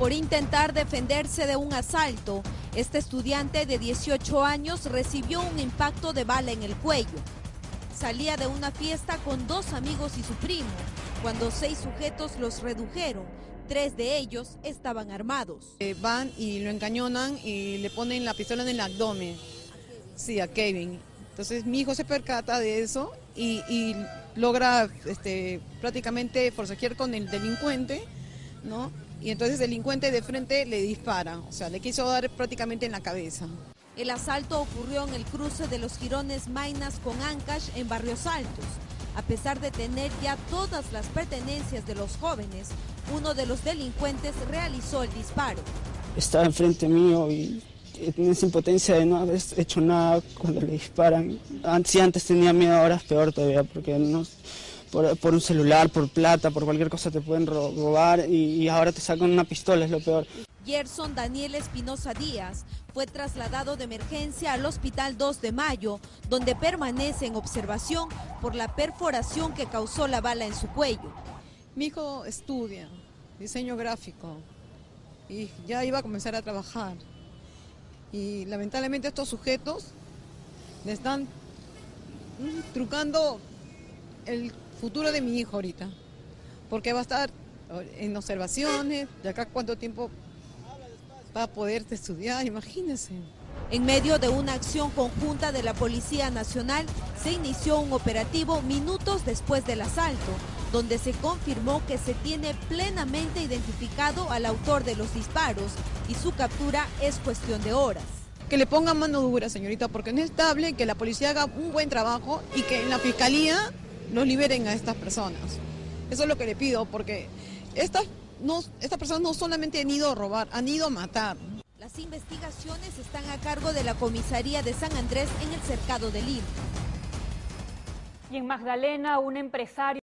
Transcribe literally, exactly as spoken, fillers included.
Por intentar defenderse de un asalto, este estudiante de dieciocho años recibió un impacto de bala en el cuello. Salía de una fiesta con dos amigos y su primo, cuando seis sujetos los redujeron. Tres de ellos estaban armados. Eh, van y lo encañonan y le ponen la pistola en el abdomen. Sí, a Kevin. Entonces mi hijo se percata de eso y, y logra este, prácticamente forcejear con el delincuente, ¿no? Y entonces el delincuente de frente le dispara, o sea, le quiso dar prácticamente en la cabeza. El asalto ocurrió en el cruce de los jirones Maynas con Ancash en Barrios Altos. A pesar de tener ya todas las pertenencias de los jóvenes, uno de los delincuentes realizó el disparo. Estaba enfrente mío y tenía esa impotencia de no haber hecho nada cuando le disparan. Si antes tenía miedo, ahora es peor todavía, porque no, por, por un celular, por plata, por cualquier cosa te pueden robar y, y ahora te sacan una pistola, es lo peor. Gerson Daniel Espinosa Díaz fue trasladado de emergencia al Hospital dos de Mayo, donde permanece en observación por la perforación que causó la bala en su cuello. Mi hijo estudia diseño gráfico y ya iba a comenzar a trabajar. Y lamentablemente estos sujetos le están trucando el futuro de mi hijo ahorita, porque va a estar en observaciones, de acá cuánto tiempo va a poder estudiar, imagínense. En medio de una acción conjunta de la Policía Nacional, se inició un operativo minutos después del asalto, donde se confirmó que se tiene plenamente identificado al autor de los disparos y su captura es cuestión de horas. Que le pongan mano dura, señorita, porque no es estable que la policía haga un buen trabajo y que en la fiscalía los liberen a estas personas. Eso es lo que le pido, porque estas, no, estas personas no solamente han ido a robar, han ido a matar. Las investigaciones están a cargo de la comisaría de San Andrés en el cercado de Lima. Y en Magdalena, un empresario